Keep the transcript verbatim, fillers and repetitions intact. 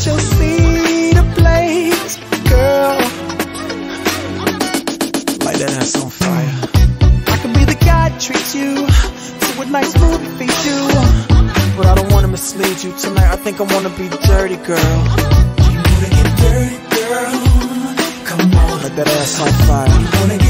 set your seat ablaze, girl. Light that ass on fire. I could be the guy that treats you to a nice movie feed you, but I don't wanna mislead you tonight. I think I wanna be dirty, girl. You wanna get dirty, girl? Come on, let that ass on fire. You wanna